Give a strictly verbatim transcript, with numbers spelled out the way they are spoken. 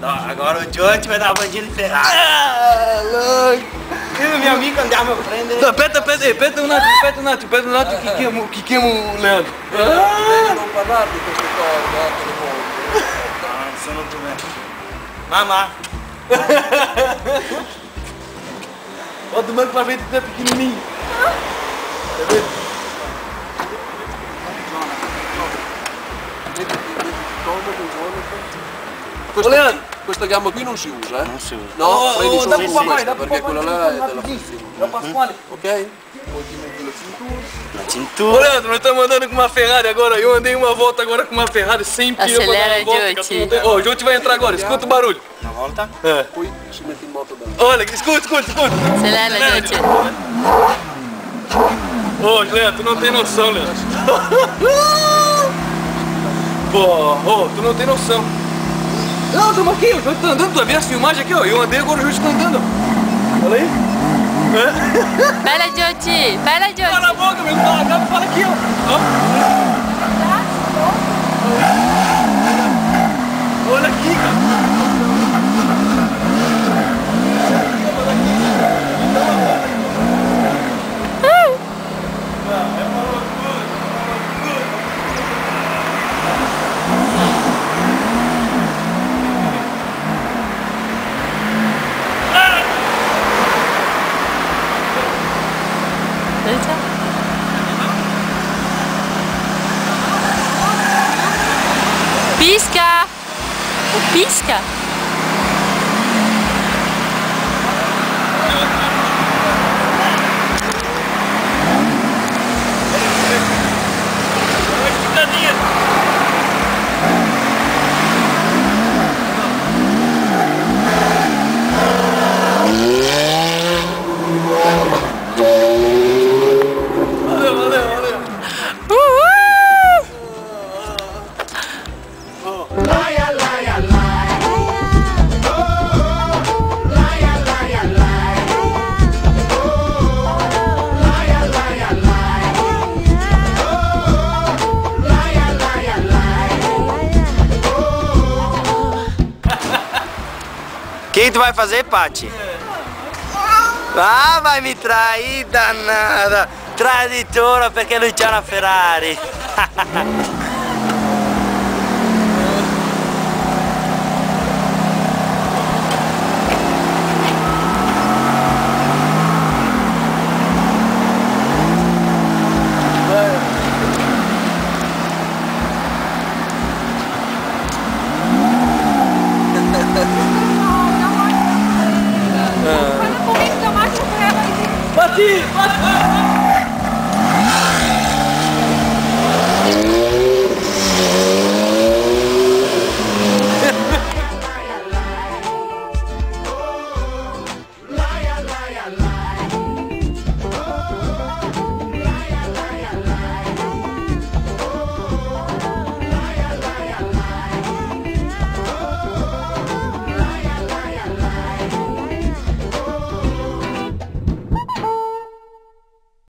Agora o George vai dar uma bandinha de Ferrari. Ah, louco. Eu e minha amiga andava à frente. Não, peta, peta, peta o Nath, peta o Nath, peta o Nath que queima, que queima o Leandro. Ah! Não para nada com este carro, Ah, isso não tô vendo. Mamá. Ó, do banco pra ver que tu é pequenininho. Quer ver? Ô Leandro, questa gamma qui non si usa, eh? Non si usa. No, Oh, prendi oh, solo dai, con papà, questa, dai, perché papà, quella là è dai, della dai, Francino. Da Pasquale. Ok? Poi ti metti la cintura. Na Ô cintura. Leandro, nós estamos andando com uma Ferrari agora. Eu andei uma volta agora com uma Ferrari sem pneu pra dar Acelera, uma volta. Joti. Ó, o Joti vai entrar agora, escuta o barulho. Una volta. É. Poi si mette in moto da Olha, escuta, escuta, escuta. Acelera, Joti. Ô, Leandro, tu não tem noção, Leandro. Pô, ô, tu não tem noção. Não, tamo aqui, o Joti tá andando, tu vai ver as filmagens aqui, ó. Eu andei, agora o Joti tá andando. Olha aí. É. Bella, Joti. Bella, Cala a Joti. boca, meu. Fala, fala, fala aqui, ó. Ó. Olha aqui, cara. Pisca! O pisca? Valeu, valeu, valeu. Uhul! O que tu vai fazer, Pati? Ah, vai me trair, danada! Traditora perché lui c'ha una Ferrari! Bati, bati.